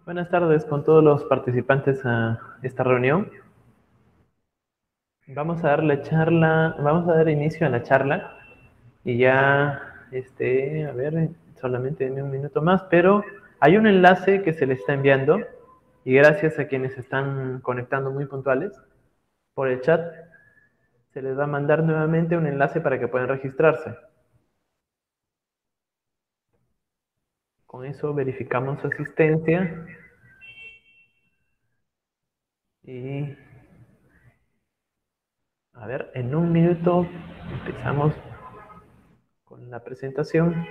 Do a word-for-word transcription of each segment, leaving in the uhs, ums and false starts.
Buenas tardes con todos los participantes a esta reunión. Vamos a dar la charla, vamos a dar inicio a la charla y ya, este, a ver, solamente en un minuto más, pero hay un enlace que se le está enviando y gracias a quienes están conectando muy puntuales por el chat, se les va a mandar nuevamente un enlace para que puedan registrarse. Con eso verificamos su asistencia y a ver, en un minuto empezamos con la presentación.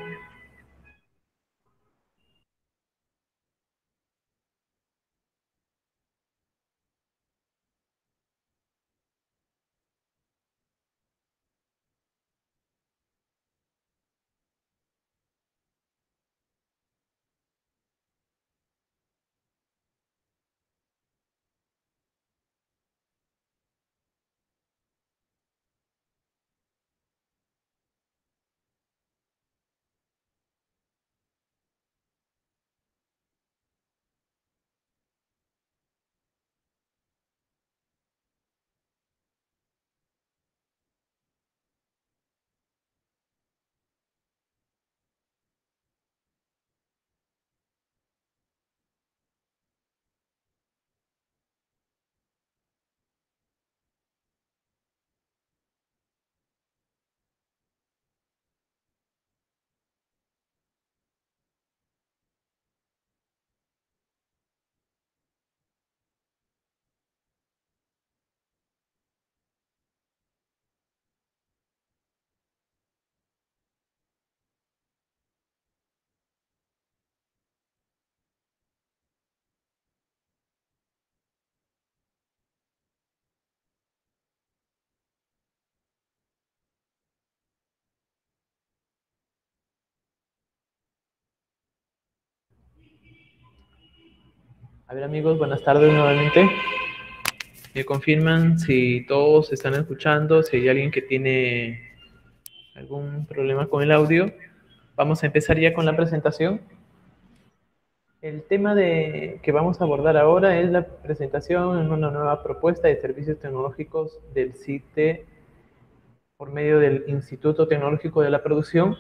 A ver amigos, buenas tardes nuevamente. Me confirman si todos están escuchando, si hay alguien que tiene algún problema con el audio. Vamos a empezar ya con la presentación. El tema de, que vamos a abordar ahora es la presentación en una nueva propuesta de servicios tecnológicos del C I T E por medio del Instituto Tecnológico de la Producción,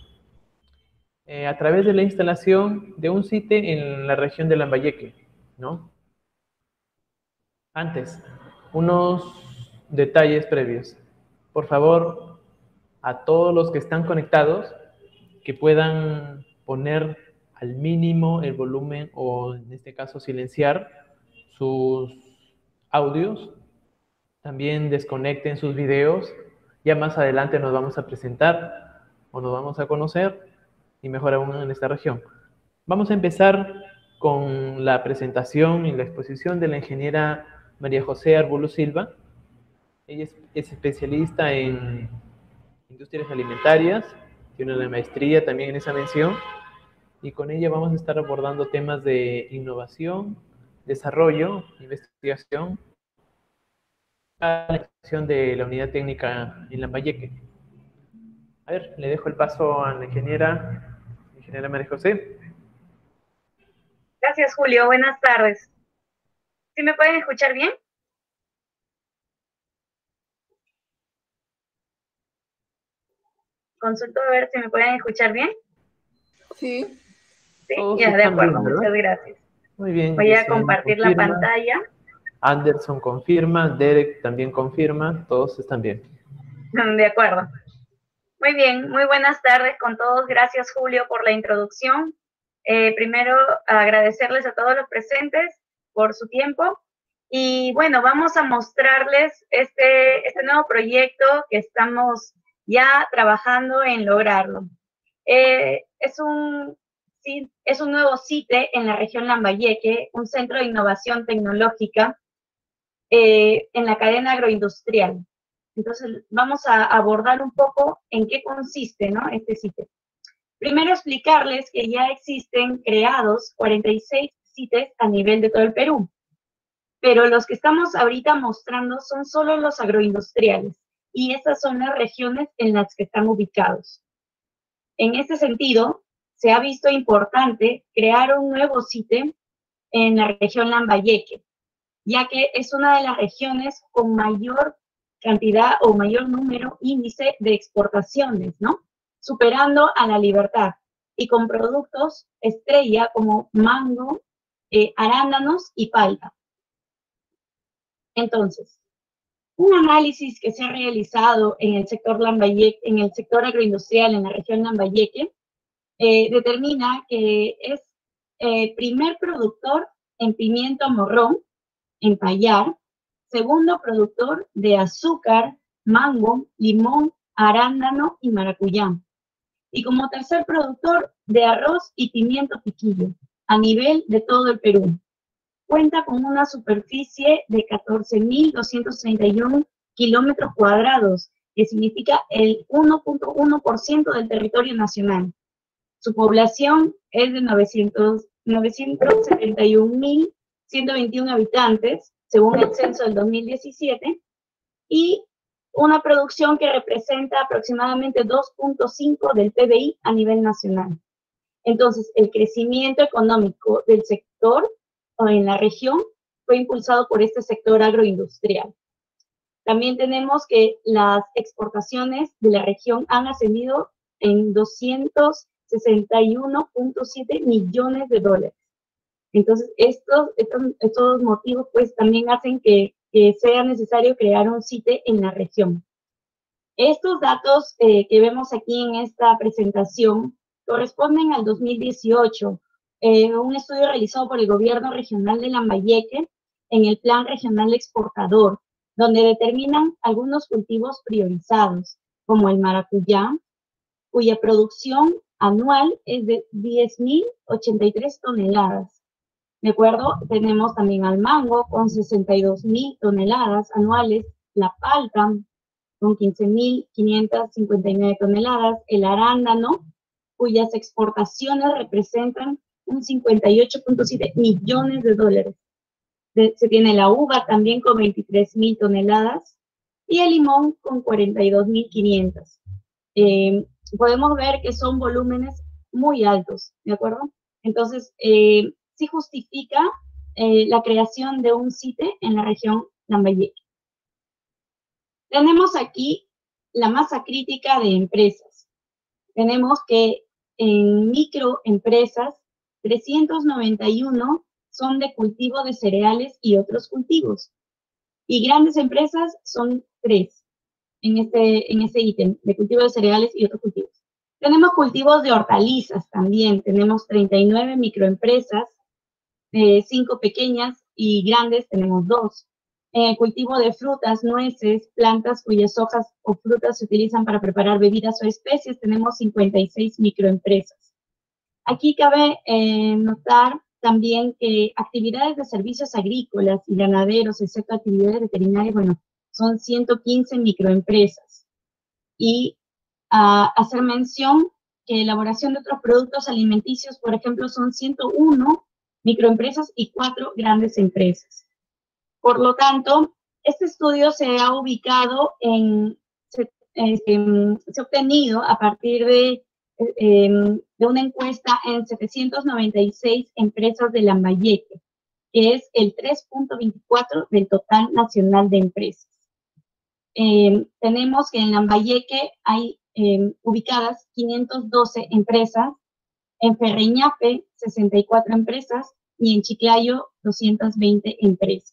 eh, a través de la instalación de un C I T E en la región de Lambayeque, ¿no? Antes, unos detalles previos. Por favor, a todos los que están conectados, que puedan poner al mínimo el volumen o en este caso silenciar sus audios. También desconecten sus videos. Ya más adelante nos vamos a presentar o nos vamos a conocer y mejor aún en esta región. Vamos a empezar con la presentación y la exposición de la ingeniera María José Arbulo Silva. Ella es, es especialista en industrias alimentarias, tiene una maestría también en esa mención y con ella vamos a estar abordando temas de innovación, desarrollo, investigación, a la exposición de la unidad técnica en Lambayeque. A ver, le dejo el paso a la ingeniera, ingeniera María José. Gracias, Julio. Buenas tardes. ¿Sí me pueden escuchar bien? Consulto a ver si me pueden escuchar bien. Sí. Sí, Todos ya, de están acuerdo. bien, ¿verdad? Muchas gracias. Muy bien, Voy a Yesenia compartir la confirma, pantalla. Anderson confirma, Derek también confirma, todos están bien. De acuerdo. Muy bien, muy buenas tardes con todos. Gracias, Julio, por la introducción. Eh, primero, agradecerles a todos los presentes por su tiempo. Y bueno, vamos a mostrarles este, este nuevo proyecto que estamos ya trabajando en lograrlo. Eh, es, un, sí, es un nuevo C I T E en la región Lambayeque, un centro de innovación tecnológica eh, en la cadena agroindustrial. Entonces, vamos a abordar un poco en qué consiste, ¿no?, este C I T E. Primero, explicarles que ya existen creados cuarenta y seis C I T Es a nivel de todo el Perú, pero los que estamos ahorita mostrando son solo los agroindustriales, y esas son las regiones en las que están ubicados. En este sentido, se ha visto importante crear un nuevo C I T E en la región Lambayeque, ya que es una de las regiones con mayor cantidad o mayor número, índice de exportaciones, ¿no? Superando a La Libertad y con productos estrella como mango, eh, arándanos y palta. Entonces, un análisis que se ha realizado en el sector Lambayeque, en el sector agroindustrial en la región Lambayeque, eh, determina que es eh, primer productor en pimiento morrón, en Payar, segundo productor de azúcar, mango, limón, arándano y maracuyá. Y como tercer productor de arroz y pimiento piquillo, a nivel de todo el Perú. Cuenta con una superficie de catorce mil doscientos treinta y uno kilómetros cuadrados, que significa el uno punto uno por ciento del territorio nacional. Su población es de novecientos setenta y un mil ciento veintiuno habitantes, según el censo del dos mil diecisiete, y una producción que representa aproximadamente dos punto cinco del P B I a nivel nacional. Entonces, el crecimiento económico del sector o en la región fue impulsado por este sector agroindustrial. También tenemos que las exportaciones de la región han ascendido en doscientos sesenta y uno punto siete millones de dólares. Entonces, estos, estos, estos motivos pues también hacen que, que sea necesario crear un CITE en la región. Estos datos eh, que vemos aquí en esta presentación corresponden al dos mil dieciocho, eh, un estudio realizado por el gobierno regional de Lambayeque en el Plan Regional Exportador, donde determinan algunos cultivos priorizados, como el maracuyá, cuya producción anual es de diez mil ochenta y tres toneladas. ¿De acuerdo? Tenemos también al mango con sesenta y dos mil toneladas anuales, la palta con quince mil quinientas cincuenta y nueve toneladas, el arándano, cuyas exportaciones representan un cincuenta y ocho punto siete millones de dólares. De, se tiene la uva también con veintitrés mil toneladas y el limón con cuarenta y dos mil quinientas. Eh, podemos ver que son volúmenes muy altos, ¿de acuerdo? Entonces, eh, sí justifica eh, la creación de un CITE en la región Lambayeque. Tenemos aquí la masa crítica de empresas. Tenemos que en microempresas, trescientos noventa y uno son de cultivo de cereales y otros cultivos. Y grandes empresas son tres en este, en este ítem, de cultivo de cereales y otros cultivos. Tenemos cultivos de hortalizas también. Tenemos treinta y nueve microempresas, eh, cinco pequeñas y grandes tenemos dos. En el cultivo de frutas, nueces, plantas cuyas hojas o frutas se utilizan para preparar bebidas o especies, tenemos cincuenta y seis microempresas. Aquí cabe eh, notar también que actividades de servicios agrícolas y ganaderos, excepto actividades veterinarias, bueno, son ciento quince microempresas. Y uh, hacer mención que elaboración de otros productos alimenticios, por ejemplo, son ciento uno microempresas y cuatro grandes empresas. Por lo tanto, este estudio se ha ubicado en, se, eh, se ha obtenido a partir de, eh, de una encuesta en setecientas noventa y seis empresas de Lambayeque, que es el tres punto veinticuatro del total nacional de empresas. Eh, tenemos que en Lambayeque hay eh, ubicadas quinientas doce empresas, en Ferreñafe sesenta y cuatro empresas y en Chiclayo doscientas veinte empresas.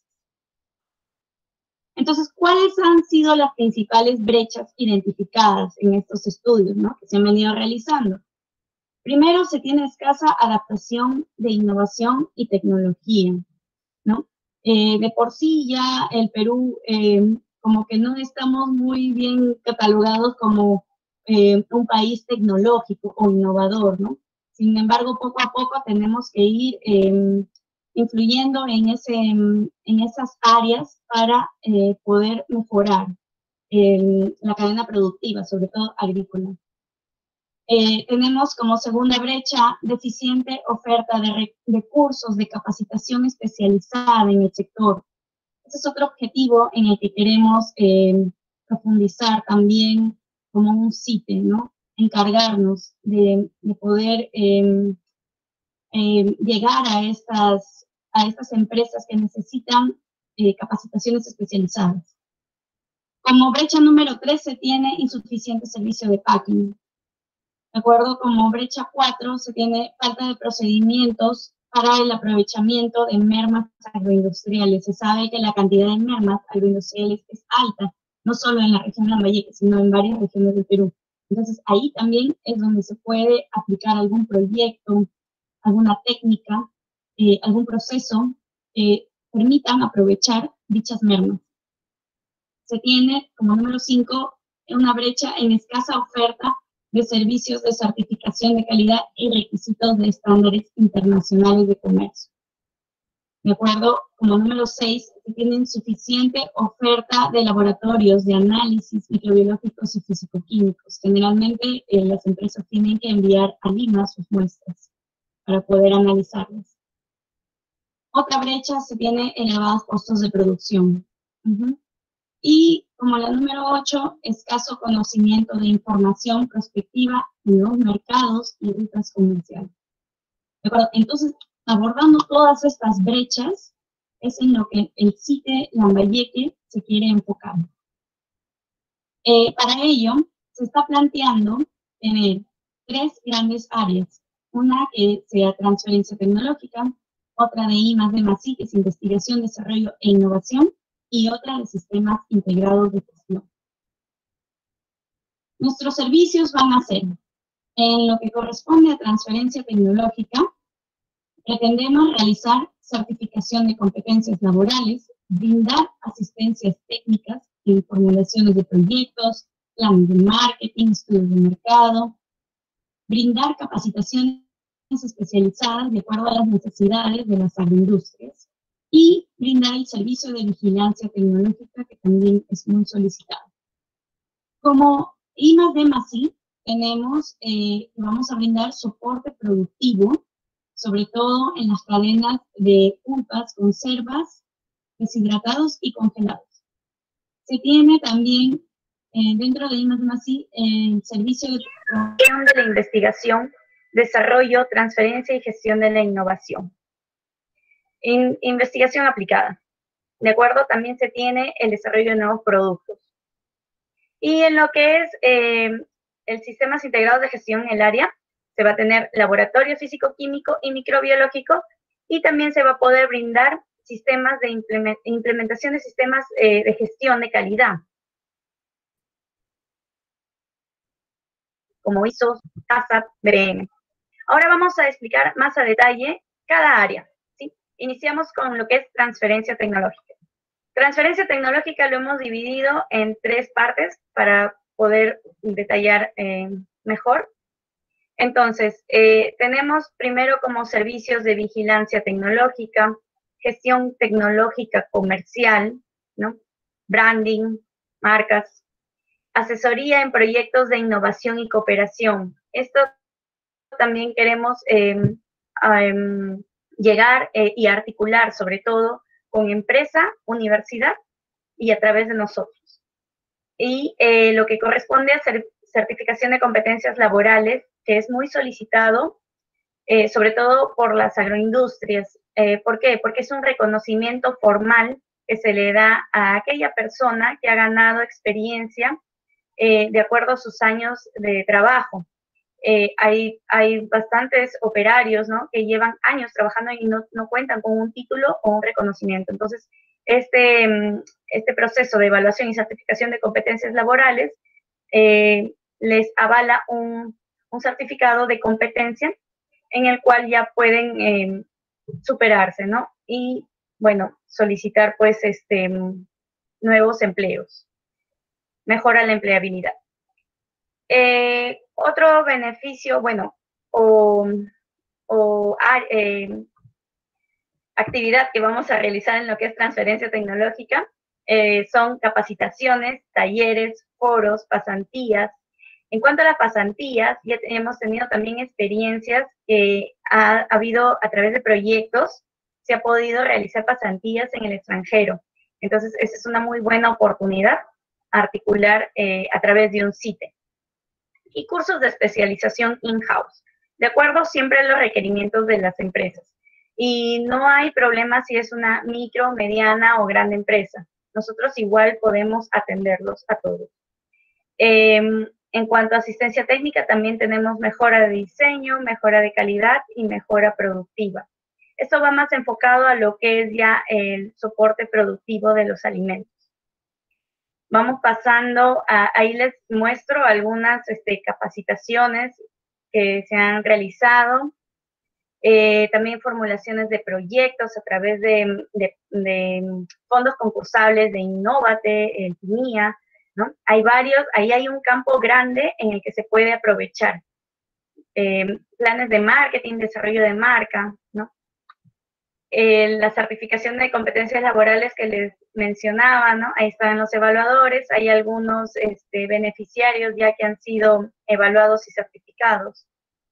Entonces, ¿cuáles han sido las principales brechas identificadas en estos estudios, ¿no?, que se han venido realizando? Primero, se tiene escasa adaptación de innovación y tecnología, ¿no? Eh, de por sí ya el Perú, eh, como que no estamos muy bien catalogados como eh, un país tecnológico o innovador, ¿no? Sin embargo, poco a poco tenemos que ir eh, influyendo en, ese, en esas áreas para eh, poder mejorar eh, la cadena productiva, sobre todo agrícola. Eh, tenemos como segunda brecha deficiente oferta de, re, de cursos de capacitación especializada en el sector. Ese es otro objetivo en el que queremos eh, profundizar también como un CITE, ¿no? Encargarnos de, de poder eh, eh, llegar a estas, a estas empresas que necesitan eh, capacitaciones especializadas. Como brecha número tres se tiene insuficiente servicio de packing. De acuerdo, como brecha cuatro se tiene falta de procedimientos para el aprovechamiento de mermas agroindustriales. Se sabe que la cantidad de mermas agroindustriales es alta, no solo en la región de Lambayeque, sino en varias regiones del Perú. Entonces, ahí también es donde se puede aplicar algún proyecto, alguna técnica, eh, algún proceso que permitan aprovechar dichas mermas. Se tiene, como número cinco, una brecha en escasa oferta de servicios de certificación de calidad y requisitos de estándares internacionales de comercio. De acuerdo, como número seis, se tiene insuficiente oferta de laboratorios de análisis microbiológicos y fisicoquímicos. Generalmente eh, las empresas tienen que enviar a Lima sus muestras para poder analizarlas. Otra brecha se tiene elevados costos de producción. Uh-huh. Y como la número ocho, escaso conocimiento de información prospectiva en los mercados y rutas comerciales. ¿De acuerdo? Entonces, abordando todas estas brechas, es en lo que el CITE Lambayeque se quiere enfocar. Eh, para ello, se está planteando tener tres grandes áreas. Una que sea transferencia tecnológica, otra de I más D más I, que es investigación, desarrollo e innovación, y otra de sistemas integrados de gestión. Nuestros servicios van a ser, en lo que corresponde a transferencia tecnológica, pretendemos realizar certificación de competencias laborales, brindar asistencias técnicas en formulaciones de proyectos, planes de marketing, estudios de mercado, brindar capacitaciones especializadas de acuerdo a las necesidades de las agroindustrias, y brindar el servicio de vigilancia tecnológica, que también es muy solicitado. Como I más D más I, tenemos, eh, vamos a brindar soporte productivo, sobre todo en las cadenas de pulpas, conservas, deshidratados y congelados. Se tiene también, eh, dentro de I más D más I, el servicio de... de la investigación, desarrollo, transferencia y gestión de la innovación. In, investigación aplicada. ¿De acuerdo? También se tiene el desarrollo de nuevos productos. Y en lo que es eh, el sistemas integrados de gestión en el área, se va a tener laboratorio físico-químico y microbiológico, y también se va a poder brindar sistemas de implement, implementación de sistemas eh, de gestión de calidad, como I S O, ASAP, B R M. Ahora vamos a explicar más a detalle cada área. Iniciamos con lo que es transferencia tecnológica. Transferencia tecnológica lo hemos dividido en tres partes para poder detallar eh, mejor. Entonces, eh, tenemos primero como servicios de vigilancia tecnológica, gestión tecnológica comercial, ¿no? Branding, marcas, asesoría en proyectos de innovación y cooperación. Esto también queremos eh, um, llegar eh, y articular sobre todo con empresa, universidad y a través de nosotros. Y eh, lo que corresponde a ser certificación de competencias laborales, que es muy solicitado, eh, sobre todo por las agroindustrias. Eh, ¿Por qué? Porque es un reconocimiento formal que se le da a aquella persona que ha ganado experiencia eh, de acuerdo a sus años de trabajo. Eh, hay, hay bastantes operarios, ¿no?, que llevan años trabajando y no, no cuentan con un título o un reconocimiento. Entonces, este, este proceso de evaluación y certificación de competencias laborales eh, les avala un, un certificado de competencia en el cual ya pueden eh, superarse, ¿no? Y, bueno, solicitar, pues, este, nuevos empleos. Mejora la empleabilidad. Eh, otro beneficio, bueno, o, o eh, actividad que vamos a realizar en lo que es transferencia tecnológica eh, son capacitaciones, talleres, foros, pasantías. En cuanto a las pasantías, ya hemos tenido también experiencias que ha, ha habido a través de proyectos, se ha podido realizar pasantías en el extranjero. Entonces, esa es una muy buena oportunidad articular eh, a través de un CITE. Y cursos de especialización in-house, de acuerdo siempre a los requerimientos de las empresas. Y no hay problema si es una micro, mediana o grande empresa. Nosotros igual podemos atenderlos a todos. Eh, en cuanto a asistencia técnica, también tenemos mejora de diseño, mejora de calidad y mejora productiva. Esto va más enfocado a lo que es ya el soporte productivo de los alimentos. Vamos pasando, a, ahí les muestro algunas este, capacitaciones que se han realizado, eh, también formulaciones de proyectos a través de, de, de fondos concursables de Innovate, el TINIA, ¿no? Hay varios, ahí hay un campo grande en el que se puede aprovechar. Eh, planes de marketing, desarrollo de marca, ¿no? Eh, la certificación de competencias laborales que les mencionaba, ¿no? Ahí están los evaluadores, hay algunos este, beneficiarios ya que han sido evaluados y certificados.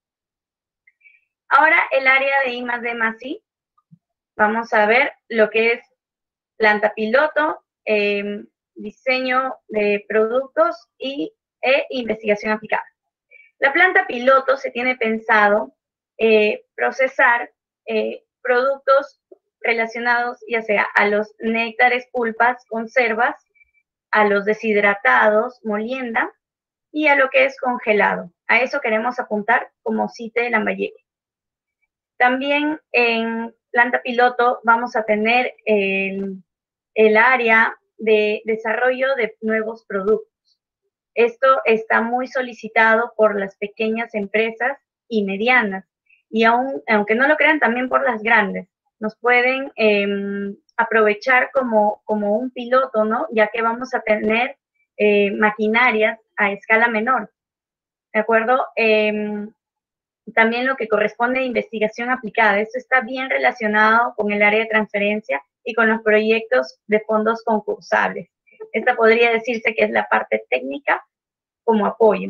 Ahora el área de I más D más I, vamos a ver lo que es planta piloto, eh, diseño de productos y e investigación aplicada. La planta piloto se tiene pensado eh, procesar eh, productos relacionados ya sea a los néctares, pulpas, conservas, a los deshidratados, molienda, y a lo que es congelado. A eso queremos apuntar como CITE Lambayeque. También en planta piloto vamos a tener el, el área de desarrollo de nuevos productos. Esto está muy solicitado por las pequeñas empresas y medianas, y aún, aunque no lo crean, también por las grandes. Nos pueden eh, aprovechar como, como un piloto, ¿no? Ya que vamos a tener eh, maquinarias a escala menor, ¿de acuerdo? Eh, también lo que corresponde a investigación aplicada. Esto está bien relacionado con el área de transferencia y con los proyectos de fondos concursables. Esta podría decirse que es la parte técnica como apoyo.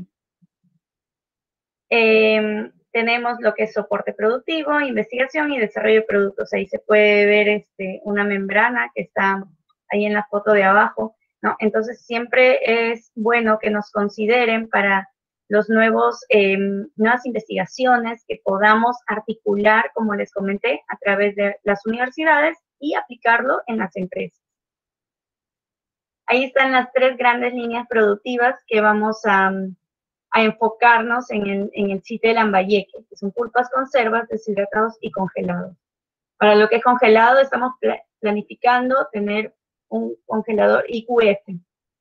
Eh, tenemos lo que es soporte productivo, investigación y desarrollo de productos. Ahí se puede ver este, una membrana que está ahí en la foto de abajo, ¿no? Entonces siempre es bueno que nos consideren para los nuevos, eh, nuevas investigaciones que podamos articular, como les comenté, a través de las universidades y aplicarlo en las empresas. Ahí están las tres grandes líneas productivas que vamos a, a enfocarnos en el, en el CITE de Lambayeque, que son pulpas, conservas, deshidratados y congelados. Para lo que es congelado, estamos planificando tener un congelador I Q F.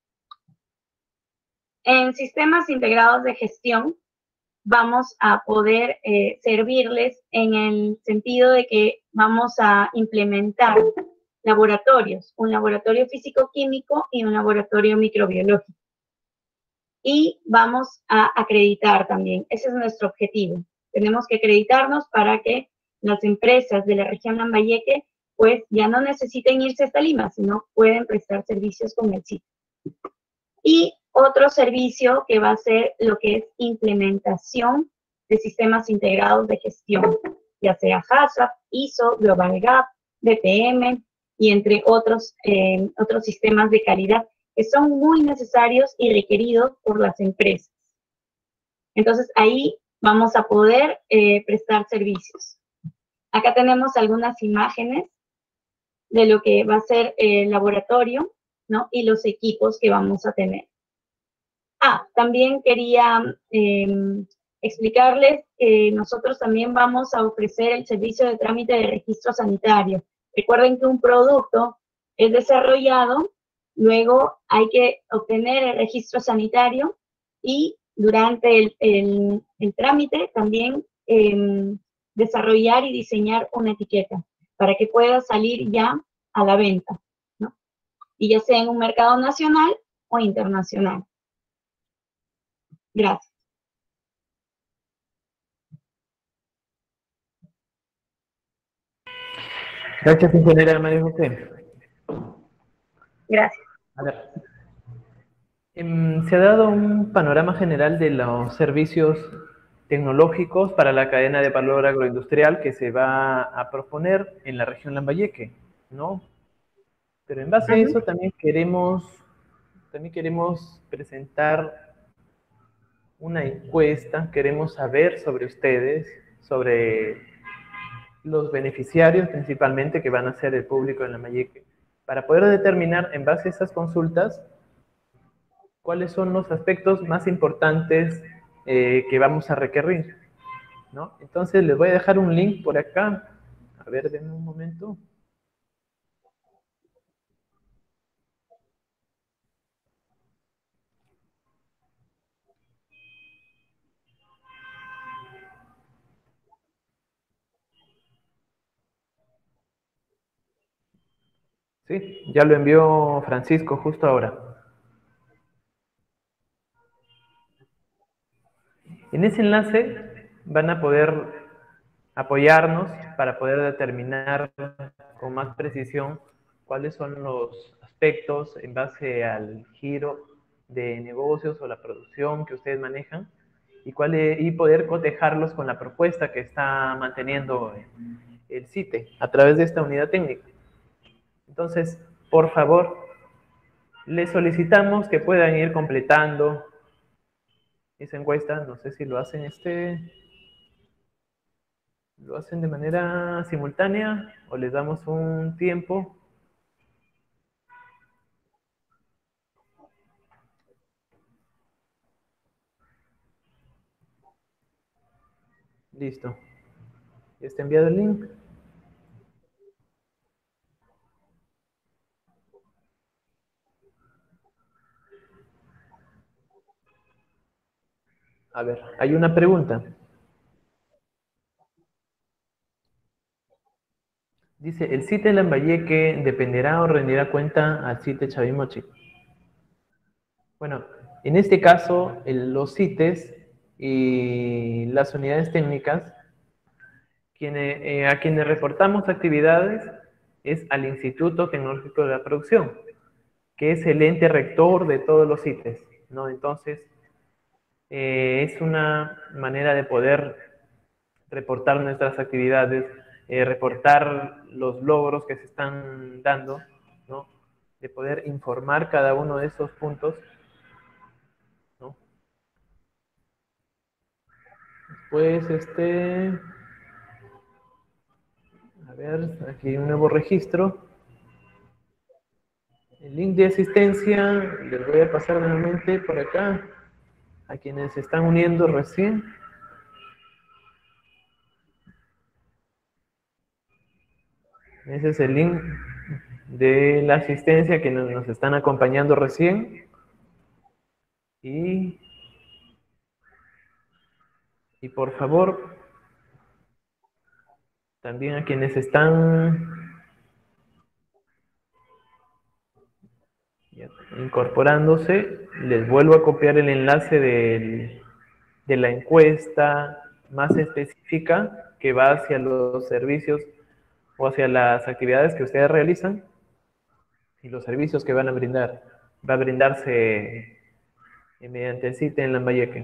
En sistemas integrados de gestión, vamos a poder eh, servirles en el sentido de que vamos a implementar laboratorios, un laboratorio físico-químico y un laboratorio microbiológico. Y vamos a acreditar también, ese es nuestro objetivo. Tenemos que acreditarnos para que las empresas de la región Lambayeque pues ya no necesiten irse hasta Lima, sino pueden prestar servicios con el CITE. Y otro servicio que va a ser lo que es implementación de sistemas integrados de gestión, ya sea HACCP, I S O, Global Gap, B P M y entre otros, eh, otros sistemas de calidad que son muy necesarios y requeridos por las empresas. Entonces ahí vamos a poder eh, prestar servicios. Acá tenemos algunas imágenes de lo que va a ser el laboratorio, ¿no? Y los equipos que vamos a tener. Ah, también quería eh, explicarles que nosotros también vamos a ofrecer el servicio de trámite de registro sanitario. Recuerden que un producto es desarrollado, luego hay que obtener el registro sanitario y durante el, el, el trámite también eh, desarrollar y diseñar una etiqueta para que pueda salir ya a la venta, ¿no? Y ya sea en un mercado nacional o internacional. Gracias. Gracias, ingeniera María José. Gracias. A ver, se ha dado un panorama general de los servicios tecnológicos para la cadena de valor agroindustrial que se va a proponer en la región Lambayeque, ¿no? Pero en base a eso también queremos, también queremos presentar una encuesta, queremos saber sobre ustedes, sobre los beneficiarios principalmente, que van a ser el público en Lambayeque, para poder determinar en base a esas consultas cuáles son los aspectos más importantes eh, que vamos a requerir, ¿no? Entonces les voy a dejar un link por acá. A ver, denme un momento. Sí, ya lo envió Francisco justo ahora. En ese enlace van a poder apoyarnos para poder determinar con más precisión cuáles son los aspectos en base al giro de negocios o la producción que ustedes manejan y, cuál es, y poder cotejarlos con la propuesta que está manteniendo el CITE a través de esta unidad técnica. Entonces, por favor, les solicitamos que puedan ir completando esa encuesta. No sé si lo hacen este... ¿Lo hacen de manera simultánea o les damos un tiempo? Listo. ¿Ya está enviado el link? A ver, hay una pregunta. Dice, ¿el CITE Lambayeque dependerá o rendirá cuenta al CITE Chavimochi? Bueno, en este caso, el, los CITES y las unidades técnicas, quienes, eh, a quienes reportamos actividades es al Instituto Tecnológico de la Producción, que es el ente rector de todos los CITES, ¿no? Entonces, eh, es una manera de poder reportar nuestras actividades, eh, reportar los logros que se están dando, ¿no? De poder informar cada uno de esos puntos, ¿no? Pues este, a ver, aquí hay un nuevo registro. El link de asistencia, les voy a pasar nuevamente por acá, a quienes se están uniendo recién. Ese es el link de la asistencia que nos, nos están acompañando recién. Y, y por favor, también a quienes están incorporándose, les vuelvo a copiar el enlace del, de la encuesta más específica que va hacia los servicios o hacia las actividades que ustedes realizan y los servicios que van a brindar. Va a brindarse mediante el CITE en Lambayeque.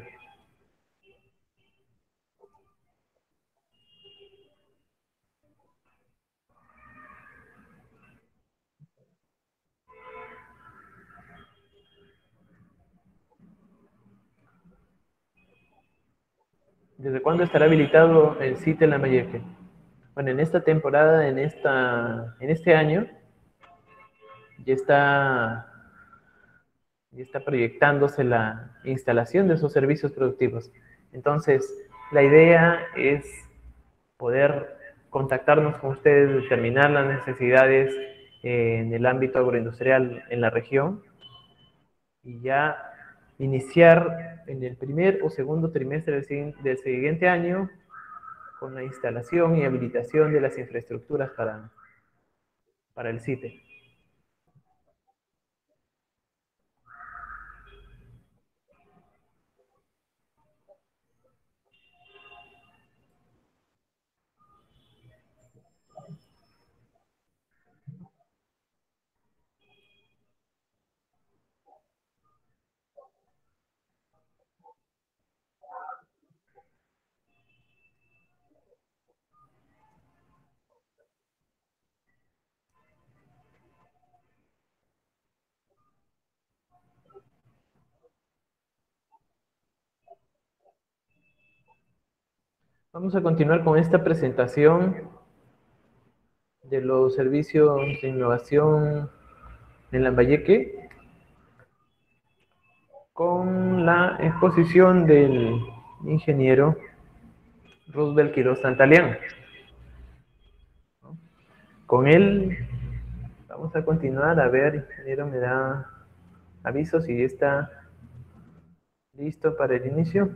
¿Desde cuándo estará habilitado el CITE en Lambayeque? Bueno, en esta temporada, en, esta, en este año, ya está, ya está proyectándose la instalación de esos servicios productivos. Entonces, la idea es poder contactarnos con ustedes, determinar las necesidades eh, en el ámbito agroindustrial en la región y ya iniciar en el primer o segundo trimestre del, del siguiente año con la instalación y habilitación de las infraestructuras para, para el CITE. Vamos a continuar con esta presentación de los servicios de innovación en Lambayeque con la exposición del ingeniero Roosevelt Quiroz Santalián. Con él vamos a continuar. A ver, ingeniero, me da aviso si está listo para el inicio.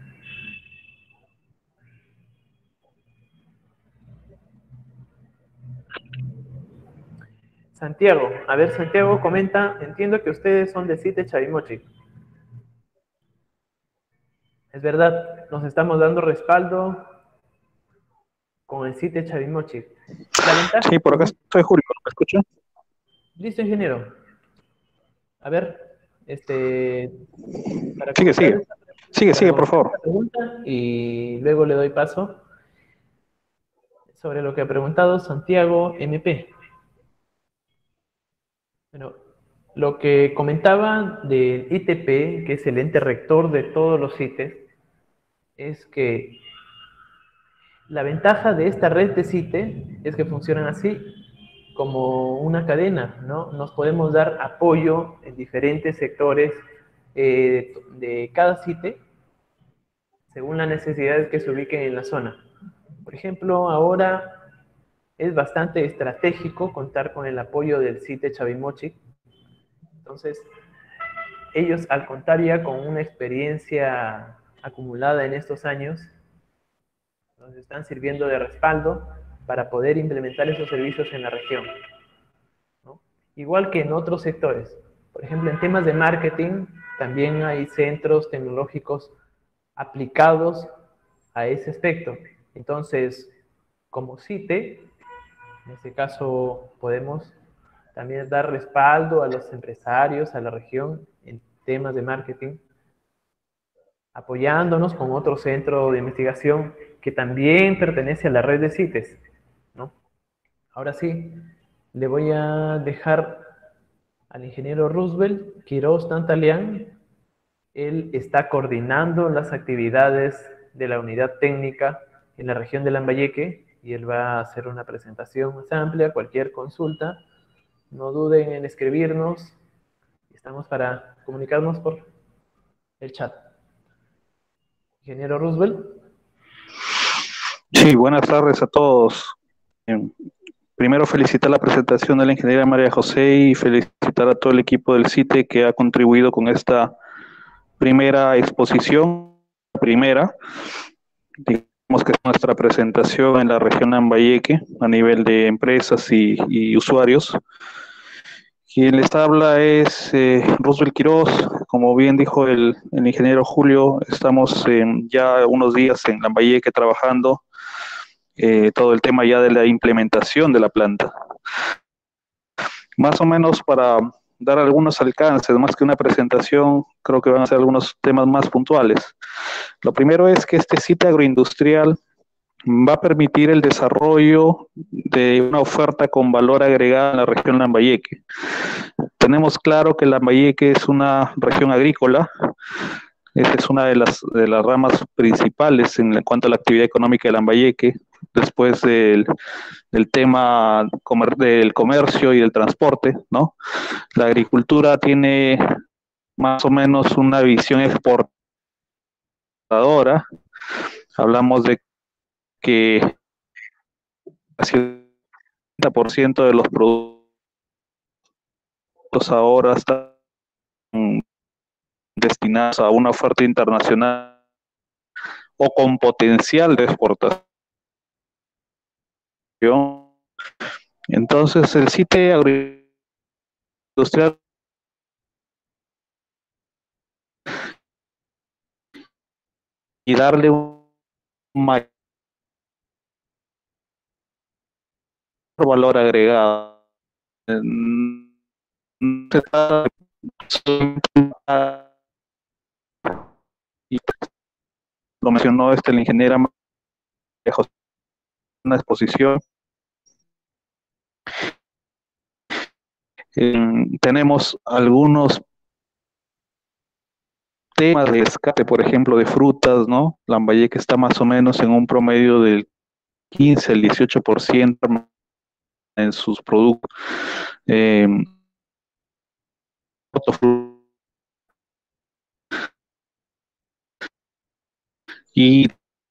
Santiago, a ver, Santiago comenta, entiendo que ustedes son de CITE Chavimochic. Es verdad, nos estamos dando respaldo con el CITE Chavimochic. Sí, por acá estoy, Julio, ¿me escucha? Listo, ingeniero. A ver, este... Para sigue, sigue, esta, sigue, sigue, por favor. Pregunta, y luego le doy paso sobre lo que ha preguntado Santiago M P. Bueno, lo que comentaba del I T P, que es el ente rector de todos los CITES, es que la ventaja de esta red de CITE es que funcionan así, como una cadena, ¿no? Nos podemos dar apoyo en diferentes sectores eh, de cada CITE, según las necesidades que se ubiquen en la zona. Por ejemplo, ahora es bastante estratégico contar con el apoyo del CITE Chavimochic. Entonces, ellos, al contar ya con una experiencia acumulada en estos años, nos están sirviendo de respaldo para poder implementar esos servicios en la región, ¿no? Igual que en otros sectores. Por ejemplo, en temas de marketing, también hay centros tecnológicos aplicados a ese aspecto. Entonces, como CITE, en este caso podemos también dar respaldo a los empresarios, a la región, en temas de marketing, apoyándonos con otro centro de investigación que también pertenece a la red de CITES, ¿no? Ahora sí, le voy a dejar al ingeniero Roosevelt Quiroz Santalián. Él está coordinando las actividades de la unidad técnica en la región de Lambayeque y él va a hacer una presentación más amplia. Cualquier consulta, no duden en escribirnos. Estamos para comunicarnos por el chat. Ingeniero Roosevelt. Sí, buenas tardes a todos. Primero felicitar la presentación de la ingeniera María José y felicitar a todo el equipo del CITE que ha contribuido con esta primera exposición, primera, digamos que es nuestra presentación en la región Lambayeque a nivel de empresas y, y usuarios. Quien les habla es eh, Roosevelt Quiroz. Como bien dijo el, el ingeniero Julio, estamos eh, ya unos días en Lambayeque trabajando eh, todo el tema ya de la implementación de la planta. Más o menos para dar algunos alcances, más que una presentación, creo que van a ser algunos temas más puntuales. Lo primero es que este sitio agroindustrial va a permitir el desarrollo de una oferta con valor agregado en la región Lambayeque. Tenemos claro que Lambayeque es una región agrícola, esa es una de las, de las ramas principales en cuanto a la actividad económica de Lambayeque, después del, del tema comer, del comercio y del transporte, ¿no? La agricultura tiene más o menos una visión exportadora. Hablamos de que el setenta por ciento de los productos ahora están destinados a una oferta internacional o con potencial de exportación. Entonces, el CITE agroindustrial y darle un mayor valor agregado. Y lo mencionó este el ingeniero María José en una exposición. Eh, tenemos algunos temas de rescate, por ejemplo, de frutas, ¿no? Lambayeque está más o menos en un promedio del quince al dieciocho por ciento en sus productos. Eh, y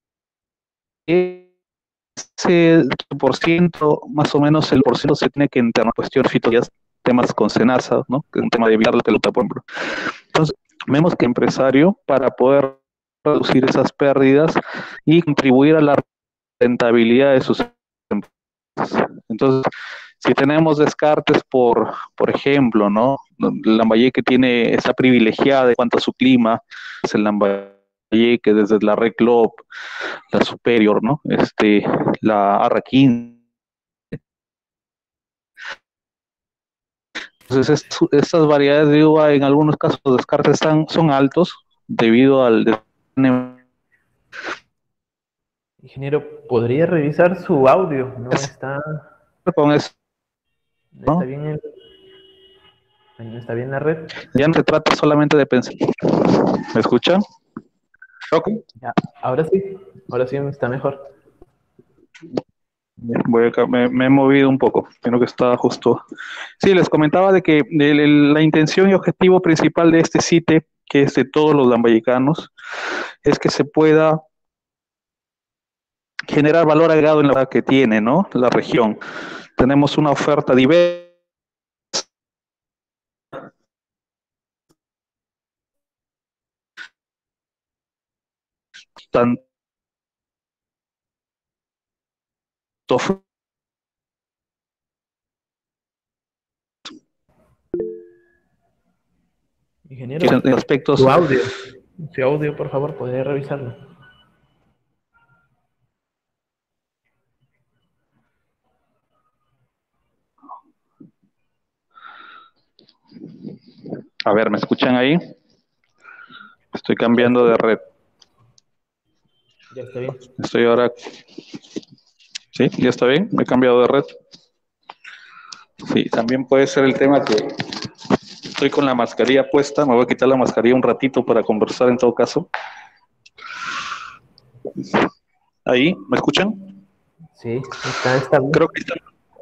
ese por ciento, más o menos el por ciento se tiene que entrar en cuestión fitotemas, temas con Senasa, ¿no? Que es un tema de evitar la pelota, por ejemplo. Entonces, vemos que el empresario, para poder reducir esas pérdidas y contribuir a la rentabilidad de sus empresas. Entonces, si tenemos descartes por, por ejemplo, ¿no? Lambayeque tiene esa privilegiada en cuanto a su clima, es el Lambayeque desde la Red Club, la Superior, ¿no? Este, la Arra quince. Entonces, es, estas variedades de uva, en algunos casos, los descartes están, son altos debido al... Ingeniero, ¿podría revisar su audio? No está... Con eso, ¿no? ¿no? Está bien el... ¿No está bien la red? Ya no se trata solamente de pensar. ¿Me escuchan? Okay. Ya, ahora sí, ahora sí está mejor. Voy a, me, me he movido un poco, creo que estaba justo. Sí, les comentaba de que de, de, la intención y objetivo principal de este sitio, que es de todos los lambayecanos, es que se pueda generar valor agregado en la que tiene, ¿no? La región. Tenemos una oferta diversa. Tanto Ingeniero, en aspectos... su audio, su audio, por favor, ¿podría revisarlo? A ver, ¿me escuchan ahí? Estoy cambiando de red. Ya está bien. Estoy ahora... ¿Sí? ¿Ya está bien? Me he cambiado de red. Sí, también puede ser el tema que estoy con la mascarilla puesta. Me voy a quitar la mascarilla un ratito para conversar en todo caso. ¿Ahí? ¿Me escuchan? Sí, está, está bien. Creo que está...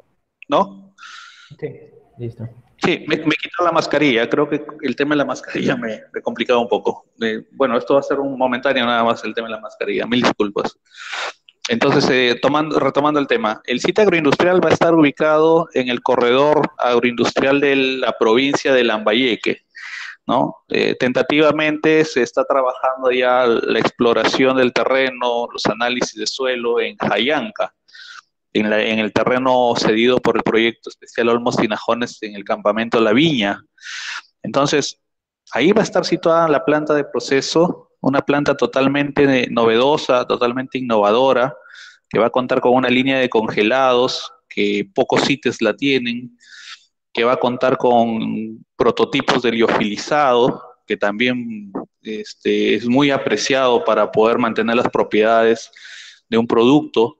¿No? Sí, listo. Sí, me, me quitó la mascarilla. Creo que el tema de la mascarilla me, me complicaba un poco. Eh, bueno, esto va a ser un momentáneo nada más, el tema de la mascarilla. Mil disculpas. Entonces, eh, tomando, retomando el tema, el sitio agroindustrial va a estar ubicado en el corredor agroindustrial de la provincia de Lambayeque, ¿no? Eh, tentativamente se está trabajando ya la exploración del terreno, los análisis de suelo en Jayanca, en, la, en el terreno cedido por el proyecto especial Olmos Tinajones en el campamento La Viña. Entonces, ahí va a estar situada la planta de proceso, una planta totalmente novedosa, totalmente innovadora, que va a contar con una línea de congelados, que pocos sitios la tienen, que va a contar con prototipos de liofilizado, que también este, es muy apreciado para poder mantener las propiedades de un producto.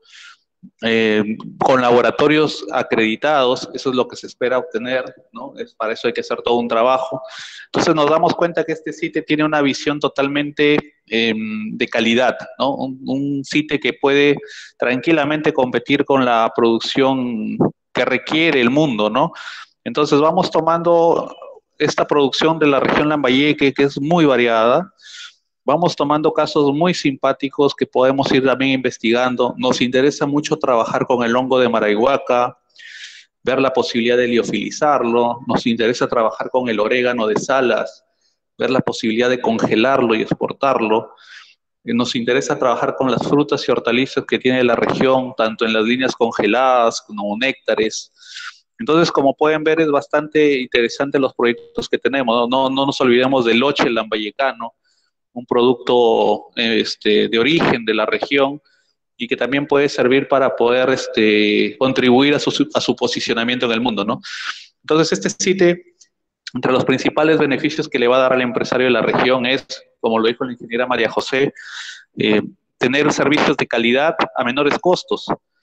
Eh, con laboratorios acreditados, eso es lo que se espera obtener, ¿no? Es, para eso hay que hacer todo un trabajo. Entonces nos damos cuenta que este sitio tiene una visión totalmente eh, de calidad, ¿no? Un, un sitio que puede tranquilamente competir con la producción que requiere el mundo, ¿no? Entonces vamos tomando esta producción de la región Lambayeque, que es muy variada. Vamos tomando casos muy simpáticos que podemos ir también investigando. Nos interesa mucho trabajar con el hongo de Maraihuaca, ver la posibilidad de liofilizarlo. Nos interesa trabajar con el orégano de Salas, ver la posibilidad de congelarlo y exportarlo. Nos interesa trabajar con las frutas y hortalizas que tiene la región, tanto en las líneas congeladas como néctares. Entonces, como pueden ver, es bastante interesante los proyectos que tenemos. No, no, no nos olvidemos del loche lambayecano, un producto este, de origen de la región y que también puede servir para poder este, contribuir a su, a su posicionamiento en el mundo, ¿no? Entonces, este sitio, entre los principales beneficios que le va a dar al empresario de la región es, como lo dijo la ingeniera María José, eh, tener servicios de calidad a menores costos.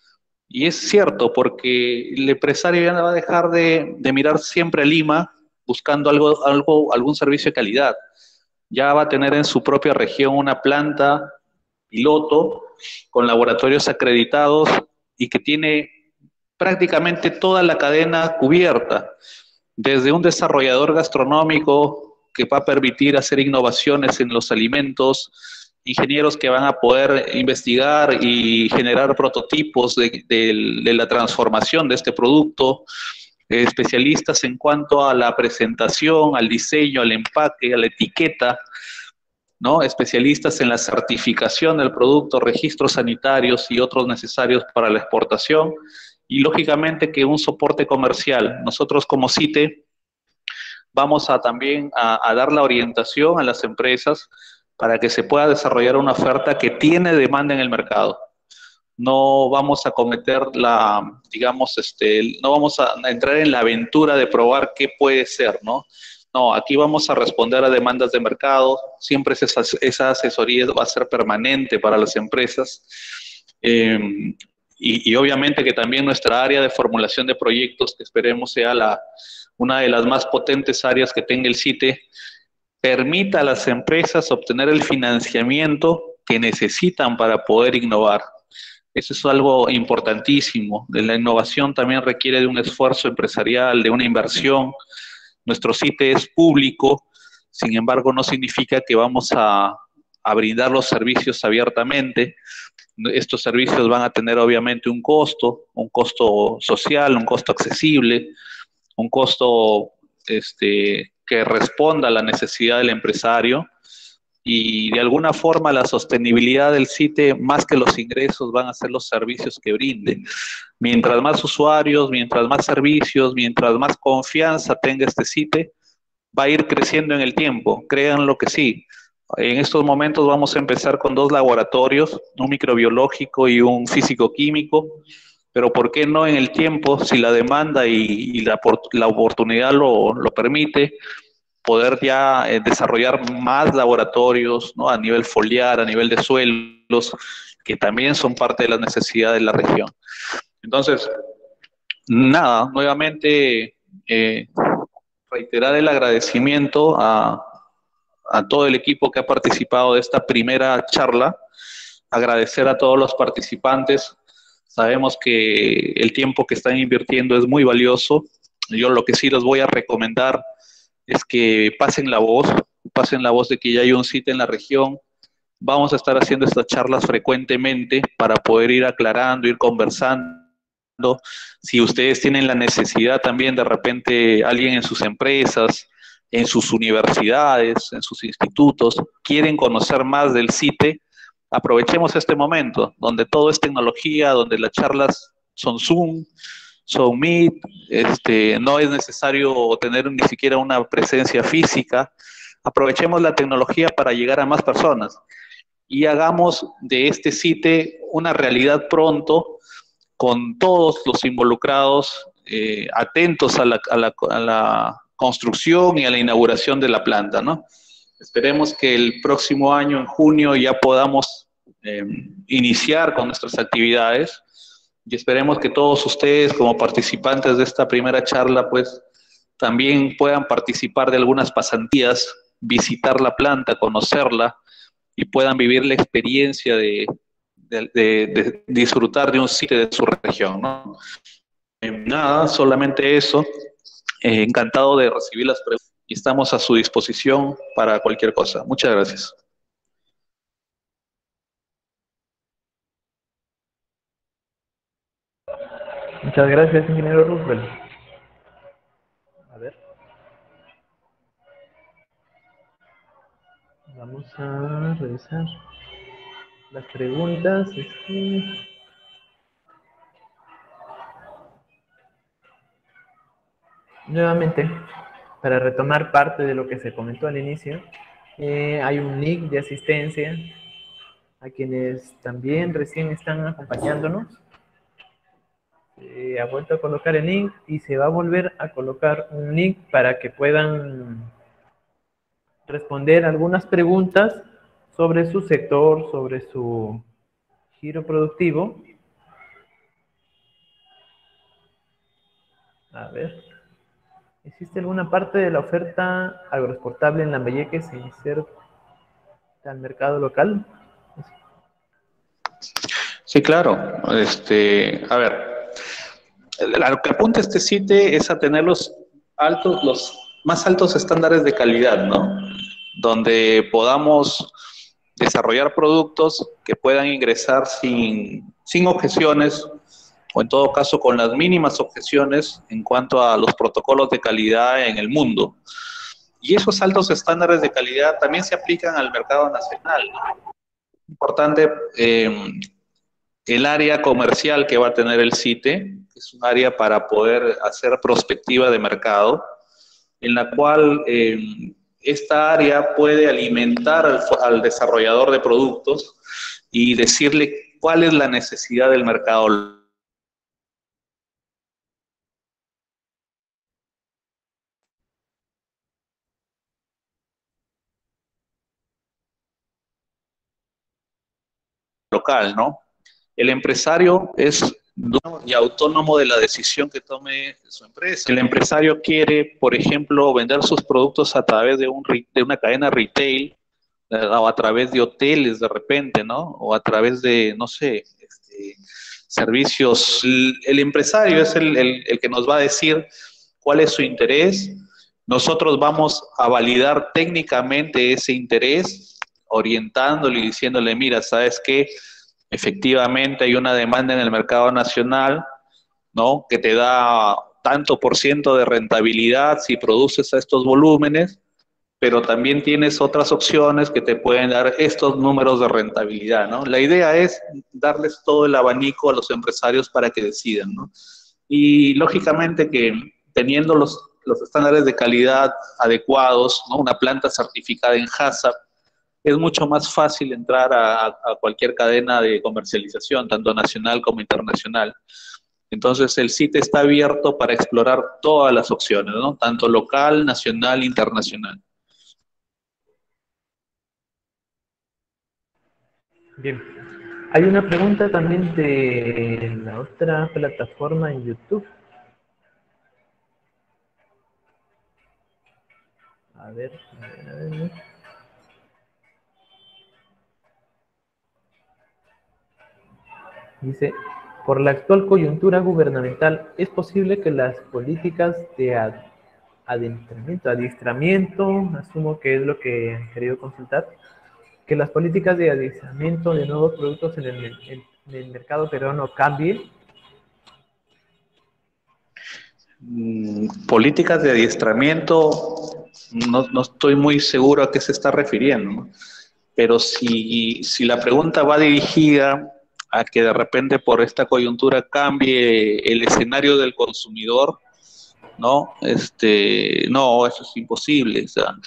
Y es cierto, porque el empresario ya no va a dejar de, de mirar siempre a Lima buscando algo, algo, algún servicio de calidad. Ya va a tener en su propia región una planta piloto con laboratorios acreditados y que tiene prácticamente toda la cadena cubierta, desde un desarrollador gastronómico que va a permitir hacer innovaciones en los alimentos, ingenieros que van a poder investigar y generar prototipos de, de, de la transformación de este producto, eh, especialistas en cuanto a la presentación, al diseño, al empaque, a la etiqueta, ¿no? Especialistas en la certificación del producto, registros sanitarios y otros necesarios para la exportación, y lógicamente que un soporte comercial. Nosotros como CITE vamos a también a, a dar la orientación a las empresas para que se pueda desarrollar una oferta que tiene demanda en el mercado. No vamos a cometer la, digamos, este, no vamos a entrar en la aventura de probar qué puede ser, ¿no? No, aquí vamos a responder a demandas de mercado, siempre esa, esa asesoría va a ser permanente para las empresas, eh, y, y obviamente que también nuestra área de formulación de proyectos, que esperemos sea la, una de las más potentes áreas que tenga el CITE, permita a las empresas obtener el financiamiento que necesitan para poder innovar. Eso es algo importantísimo. La innovación también requiere de un esfuerzo empresarial, de una inversión. Nuestro CITE es público, sin embargo no significa que vamos a, a brindar los servicios abiertamente. Estos servicios van a tener obviamente un costo, un costo social, un costo accesible, un costo este, que responda a la necesidad del empresario, y de alguna forma la sostenibilidad del CITE, más que los ingresos, van a ser los servicios que brinde. Mientras más usuarios, mientras más servicios, mientras más confianza tenga este CITE, va a ir creciendo en el tiempo, créanlo que sí. En estos momentos vamos a empezar con dos laboratorios, un microbiológico y un físico-químico, pero ¿por qué no en el tiempo, si la demanda y, y la, la oportunidad lo, lo permite, poder ya eh, desarrollar más laboratorios, ¿no? A nivel foliar, a nivel de suelos, que también son parte de las necesidades de la región. Entonces, nada, nuevamente eh, reiterar el agradecimiento a, a todo el equipo que ha participado de esta primera charla, agradecer a todos los participantes. Sabemos que el tiempo que están invirtiendo es muy valioso. Yo lo que sí les voy a recomendar es que pasen la voz, pasen la voz de que ya hay un CITE en la región. Vamos a estar haciendo estas charlas frecuentemente para poder ir aclarando, ir conversando. Si ustedes tienen la necesidad también, de repente alguien en sus empresas, en sus universidades, en sus institutos, quieren conocer más del CITE, aprovechemos este momento, donde todo es tecnología, donde las charlas son Zoom, son Meet, este, no es necesario tener ni siquiera una presencia física. Aprovechemos la tecnología para llegar a más personas y hagamos de este CITE una realidad pronto, con todos los involucrados eh, atentos a la, a, la, a la construcción y a la inauguración de la planta, ¿no? Esperemos que el próximo año, en junio, ya podamos eh, iniciar con nuestras actividades. Y esperemos que todos ustedes, como participantes de esta primera charla, pues también puedan participar de algunas pasantías, visitar la planta, conocerla, y puedan vivir la experiencia de, de, de, de disfrutar de un sitio de su región, ¿no? Eh, nada, solamente eso. Eh, encantado de recibir las preguntas y estamos a su disposición para cualquier cosa. Muchas gracias. Muchas gracias, ingeniero Roosevelt. A ver. Vamos a revisar las preguntas. Este... Nuevamente, para retomar parte de lo que se comentó al inicio, eh, hay un link de asistencia a quienes también recién están acompañándonos. Eh, ha vuelto a colocar el link y se va a volver a colocar un link para que puedan responder algunas preguntas sobre su sector, sobre su giro productivo. A ver, ¿existe alguna parte de la oferta agroexportable en Lambayeque sin ser al mercado local? Sí, claro. Este, a ver, lo que apunta este CITE es a tener los altos, los más altos estándares de calidad, ¿no? Donde podamos desarrollar productos que puedan ingresar sin, sin objeciones, o en todo caso con las mínimas objeciones en cuanto a los protocolos de calidad en el mundo. Y esos altos estándares de calidad también se aplican al mercado nacional. Importante, eh, el área comercial que va a tener el CITE es un área para poder hacer prospectiva de mercado, en la cual eh, esta área puede alimentar al, al desarrollador de productos y decirle cuál es la necesidad del mercado local, ¿no? El empresario es dueño y autónomo de la decisión que tome su empresa. El empresario quiere, por ejemplo, vender sus productos a través de, un, de una cadena retail, eh, o a través de hoteles de repente, ¿no? O a través de, no sé, este, servicios. El, el empresario es el, el, el que nos va a decir cuál es su interés. Nosotros vamos a validar técnicamente ese interés, orientándole y diciéndole, mira, ¿sabes qué? Efectivamente hay una demanda en el mercado nacional, ¿no? Que te da tanto por ciento de rentabilidad si produces a estos volúmenes, pero también tienes otras opciones que te pueden dar estos números de rentabilidad, ¿no? La idea es darles todo el abanico a los empresarios para que decidan, ¿no? Y lógicamente que teniendo los, los estándares de calidad adecuados, ¿no? Una planta certificada en HACCP, es mucho más fácil entrar a, a cualquier cadena de comercialización, tanto nacional como internacional. Entonces, el CITE está abierto para explorar todas las opciones, ¿no? Tanto local, nacional, internacional. Bien. Hay una pregunta también de la otra plataforma en YouTube. A ver, a ver, a ver. Dice, por la actual coyuntura gubernamental, ¿es posible que las políticas de ad adentramiento, adiestramiento, asumo que es lo que han querido consultar, que las políticas de adiestramiento de nuevos productos en el, en, en el mercado peruano cambien? Mm, políticas de adiestramiento, no, no estoy muy seguro a qué se está refiriendo, ¿no? Pero si, si la pregunta va dirigida a que de repente por esta coyuntura cambie el escenario del consumidor, ¿no? Este, no, eso es imposible. O sea,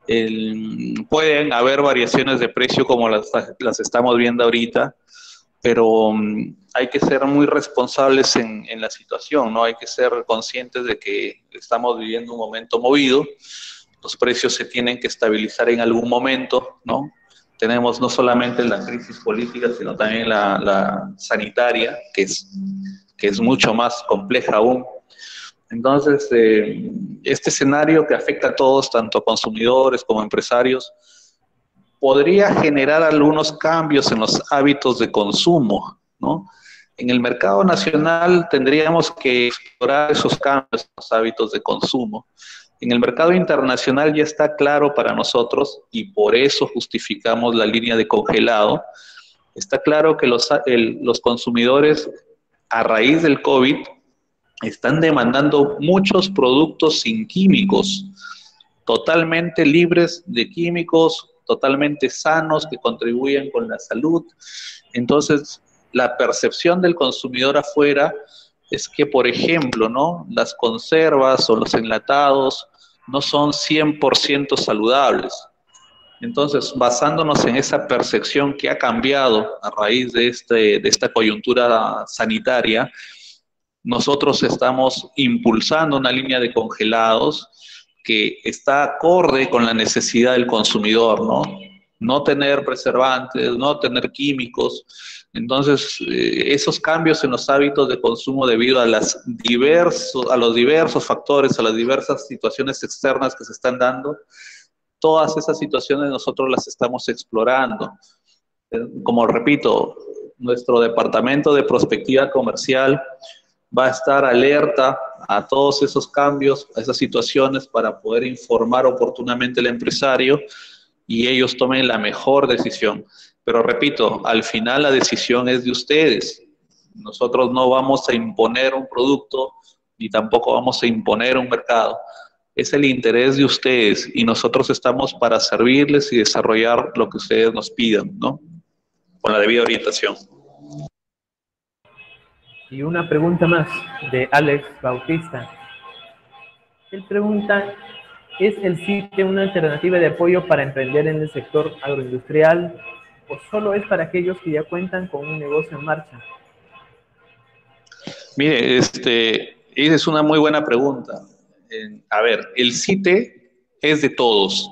el, pueden haber variaciones de precio como las, las estamos viendo ahorita, pero um, hay que ser muy responsables en, en la situación, ¿no? Hay que ser conscientes de que estamos viviendo un momento movido, los precios se tienen que estabilizar en algún momento, ¿no? Tenemos no solamente la crisis política, sino también la, la sanitaria, que es, que es mucho más compleja aún. Entonces, eh, este escenario que afecta a todos, tanto consumidores como empresarios, podría generar algunos cambios en los hábitos de consumo, ¿no? En el mercado nacional tendríamos que explorar esos cambios en los hábitos de consumo. En el mercado internacional ya está claro para nosotros, y por eso justificamos la línea de congelado, está claro que los, el, los consumidores a raíz del COVID están demandando muchos productos sin químicos, totalmente libres de químicos, totalmente sanos, que contribuyen con la salud. Entonces, la percepción del consumidor afuera es que, por ejemplo, ¿no? Las conservas o los enlatados no son cien por ciento saludables. Entonces, basándonos en esa percepción que ha cambiado a raíz de, este, de esta coyuntura sanitaria, nosotros estamos impulsando una línea de congelados que está acorde con la necesidad del consumidor, ¿no? No tener preservantes, no tener químicos. Entonces, eh, esos cambios en los hábitos de consumo debido a, las diversos, a los diversos factores, a las diversas situaciones externas que se están dando, todas esas situaciones nosotros las estamos explorando. Eh, como repito, nuestro departamento de prospectiva comercial va a estar alerta a todos esos cambios, a esas situaciones para poder informar oportunamente al empresario y ellos tomen la mejor decisión. Pero repito, al final la decisión es de ustedes. Nosotros no vamos a imponer un producto ni tampoco vamos a imponer un mercado. Es el interés de ustedes y nosotros estamos para servirles y desarrollar lo que ustedes nos pidan, ¿no? Con la debida orientación. Y una pregunta más de Alex Bautista. Él pregunta, ¿es el CITE una alternativa de apoyo para emprender en el sector agroindustrial o solo es para aquellos que ya cuentan con un negocio en marcha? Mire, este, esa es una muy buena pregunta. Eh, a ver, el CITE es de todos.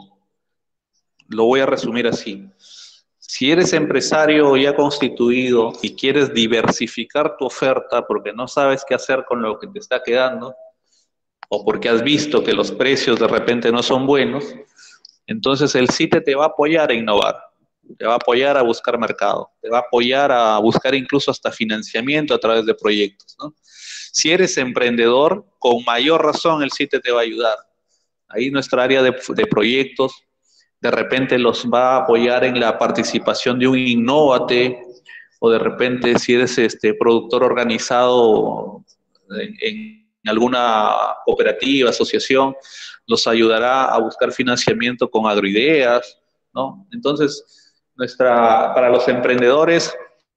Lo voy a resumir así. Si eres empresario ya constituido y quieres diversificar tu oferta porque no sabes qué hacer con lo que te está quedando o porque has visto que los precios de repente no son buenos, entonces el CITE te va a apoyar a innovar, te va a apoyar a buscar mercado, te va a apoyar a buscar incluso hasta financiamiento a través de proyectos, ¿no? Si eres emprendedor, con mayor razón el CITE te va a ayudar. Ahí nuestra área de, de proyectos de repente los va a apoyar en la participación de un Innóvate, o de repente si eres este productor organizado en, en alguna cooperativa, asociación, los ayudará a buscar financiamiento con agroideas, ¿no? Entonces, nuestra, para los emprendedores,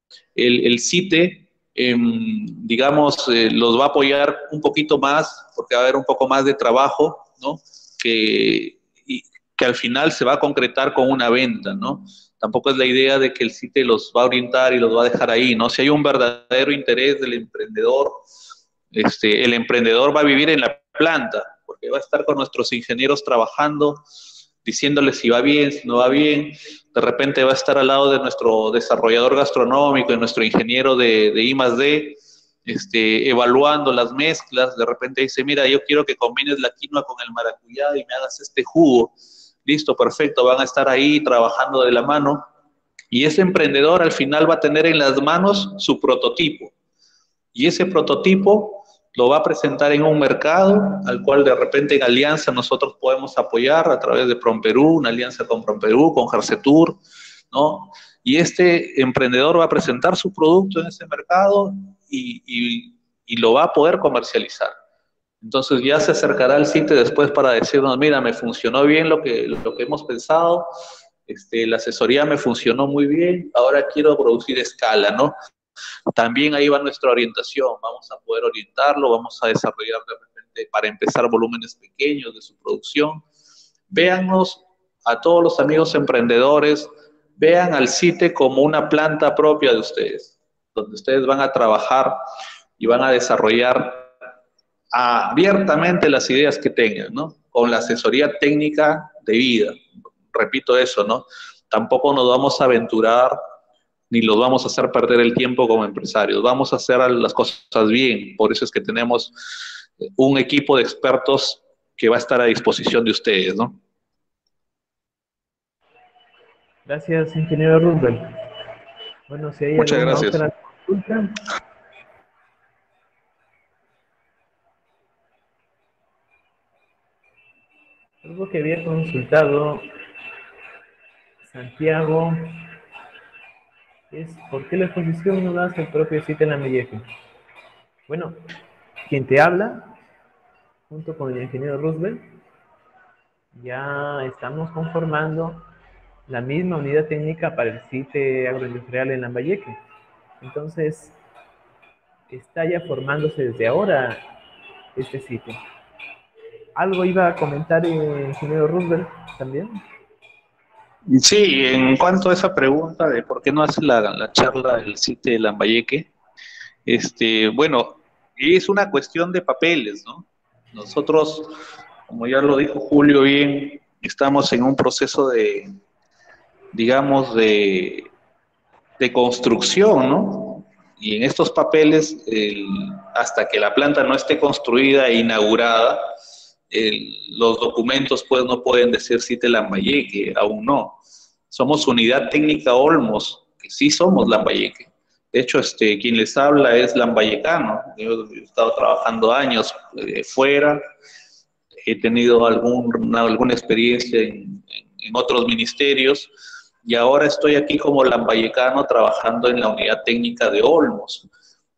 el, el CITE, eh, digamos, eh, los va a apoyar un poquito más, porque va a haber un poco más de trabajo, ¿no? Que... Y, que al final se va a concretar con una venta, ¿no? Tampoco es la idea de que el CITE los va a orientar y los va a dejar ahí, ¿no? Si hay un verdadero interés del emprendedor, este, el emprendedor va a vivir en la planta, porque va a estar con nuestros ingenieros trabajando, diciéndoles si va bien, si no va bien. De repente va a estar al lado de nuestro desarrollador gastronómico, de nuestro ingeniero de, de I más D, este, evaluando las mezclas. De repente dice, mira, yo quiero que combines la quinoa con el maracuyá y me hagas este jugo. Listo, perfecto, van a estar ahí trabajando de la mano y ese emprendedor al final va a tener en las manos su prototipo y ese prototipo lo va a presentar en un mercado al cual de repente en alianza nosotros podemos apoyar a través de PromPerú, una alianza con PromPerú, con Jarsetur, ¿no? Y este emprendedor va a presentar su producto en ese mercado y, y, y lo va a poder comercializar. Entonces ya se acercará al CITE después para decirnos, mira, me funcionó bien lo que, lo que hemos pensado, este, la asesoría me funcionó muy bien, ahora quiero producir escala, ¿no? También ahí va nuestra orientación, vamos a poder orientarlo, vamos a desarrollar de repente para empezar volúmenes pequeños de su producción. Véannos a todos los amigos emprendedores, vean al CITE como una planta propia de ustedes, donde ustedes van a trabajar y van a desarrollar abiertamente las ideas que tengan, ¿no? Con la asesoría técnica debida. Repito eso, ¿no? Tampoco nos vamos a aventurar ni los vamos a hacer perder el tiempo como empresarios. Vamos a hacer las cosas bien. Por eso es que tenemos un equipo de expertos que va a estar a disposición de ustedes, ¿no? Gracias, ingeniero Roosevelt. Bueno, si hay Muchas alguna gracias. otra consulta. Algo que había consultado Santiago es ¿por qué la exposición no das el propio CITE en Lambayeque? Bueno, quien te habla, junto con el ingeniero Roosevelt, ya estamos conformando la misma unidad técnica para el CITE agroindustrial en Lambayeque. Entonces, está ya formándose desde ahora este CITE. ¿Algo iba a comentar el ingeniero Roosevelt también? Sí, en cuanto a esa pregunta de por qué no hace la, la charla del CITE de Lambayeque, este, bueno, es una cuestión de papeles, ¿no? Nosotros, como ya lo dijo Julio bien, estamos en un proceso de, digamos, de, de construcción, ¿no? Y en estos papeles, el, hasta que la planta no esté construida e inaugurada, el, los documentos pues no pueden decir CITE Lambayeque, aún no. Somos Unidad Técnica Olmos, que sí somos Lambayeque. De hecho, este, quien les habla es lambayecano. Yo he estado trabajando años eh, fuera, he tenido algún, alguna experiencia en, en otros ministerios y ahora estoy aquí como lambayecano trabajando en la unidad técnica de Olmos,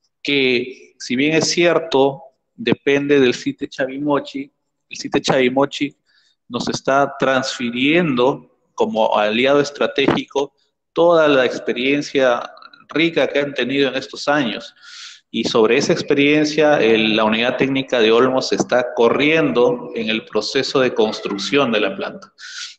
que si bien es cierto, depende del C I T E Chavimochi, el C I T E Chavimochi nos está transfiriendo como aliado estratégico toda la experiencia rica que han tenido en estos años. Y sobre esa experiencia, el, la unidad técnica de Olmos está corriendo en el proceso de construcción de la planta.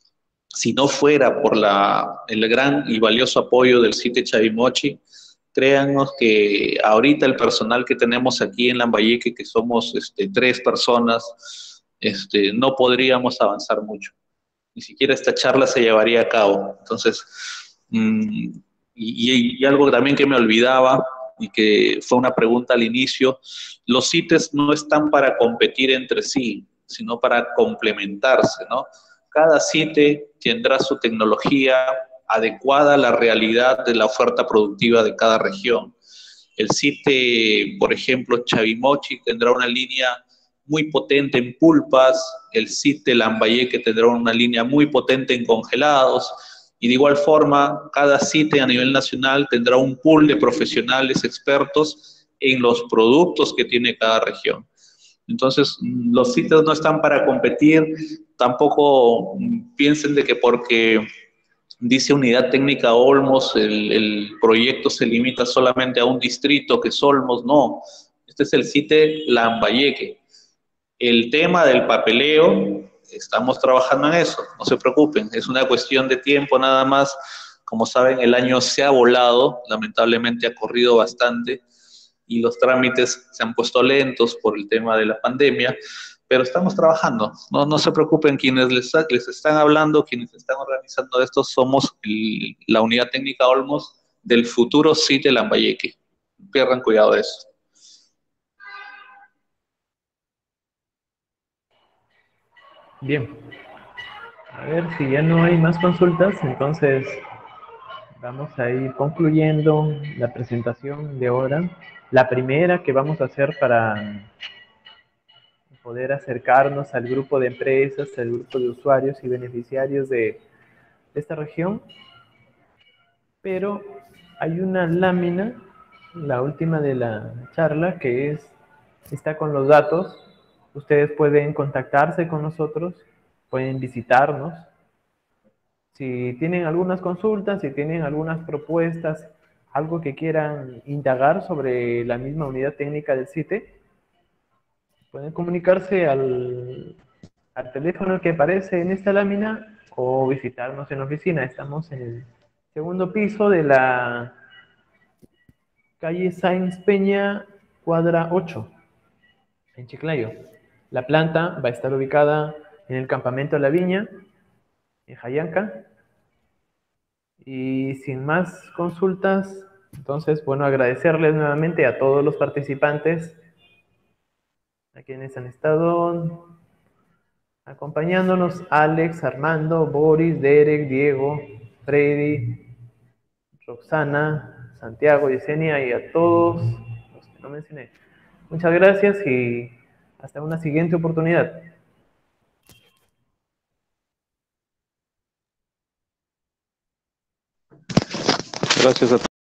Si no fuera por la, el gran y valioso apoyo del C I T E Chavimochi, créanos que ahorita el personal que tenemos aquí en Lambayeque, que somos este, tres personas, este, no podríamos avanzar mucho. Ni siquiera esta charla se llevaría a cabo. Entonces, mmm, y, y algo también que me olvidaba, y que fue una pregunta al inicio, los C I T E S no están para competir entre sí, sino para complementarse, ¿no? Cada C I T E tendrá su tecnología adecuada a la realidad de la oferta productiva de cada región. El C I T E, por ejemplo, Chavimochi tendrá una línea muy potente en pulpas, el C I T E Lambayeque tendrá una línea muy potente en congelados, y de igual forma, cada C I T E a nivel nacional tendrá un pool de profesionales expertos en los productos que tiene cada región. Entonces, los C I T E S no están para competir, tampoco piensen de que porque dice Unidad Técnica Olmos, el, el proyecto se limita solamente a un distrito que es Olmos, no. Este es el C I T E Lambayeque. El tema del papeleo, estamos trabajando en eso, no se preocupen, es una cuestión de tiempo nada más. Como saben, el año se ha volado, lamentablemente ha corrido bastante y los trámites se han puesto lentos por el tema de la pandemia, pero estamos trabajando, no, no se preocupen, quienes les, les están hablando, quienes están organizando esto, somos el, la Unidad Técnica Olmos del futuro C I T E Lambayeque. Pierdan cuidado de eso. Bien, a ver si ya no hay más consultas, entonces vamos a ir concluyendo la presentación de ahora. La primera que vamos a hacer para poder acercarnos al grupo de empresas, al grupo de usuarios y beneficiarios de esta región. Pero hay una lámina, la última de la charla, que es, está con los datos. Ustedes pueden contactarse con nosotros, pueden visitarnos. Si tienen algunas consultas, si tienen algunas propuestas, algo que quieran indagar sobre la misma unidad técnica del C I T E, pueden comunicarse al, al teléfono que aparece en esta lámina o visitarnos en la oficina. Estamos en el segundo piso de la calle Sáenz Peña, cuadra ocho, en Chiclayo. La planta va a estar ubicada en el campamento La Viña, en Jayanca. Y sin más consultas, entonces, bueno, agradecerles nuevamente a todos los participantes, a quienes han estado acompañándonos: Alex, Armando, Boris, Derek, Diego, Freddy, Roxana, Santiago, Yesenia y a todos los que no mencioné. Muchas gracias y hasta una siguiente oportunidad. Gracias a todos.